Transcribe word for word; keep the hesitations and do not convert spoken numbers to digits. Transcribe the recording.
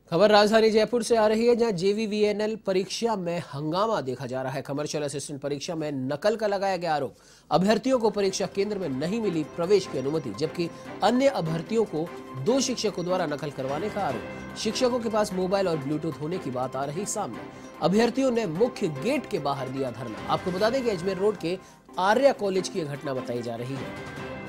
खबर राजधानी जयपुर से आ रही है, जहां जेवीवीएनएल परीक्षा में हंगामा देखा जा रहा है। कमर्शियल असिस्टेंट परीक्षा में नकल का लगाया गया आरोप। अभ्यर्थियों को परीक्षा केंद्र में नहीं मिली प्रवेश की अनुमति, जबकि अन्य अभ्यर्थियों को दो शिक्षकों द्वारा नकल करवाने का आरोप। शिक्षकों के पास मोबाइल और ब्लूटूथ होने की बात आ रही सामने। अभ्यर्थियों ने मुख्य गेट के बाहर दिया धरना। आपको बता दें कि अजमेर रोड के आर्या कॉलेज की यह घटना बताई जा रही है।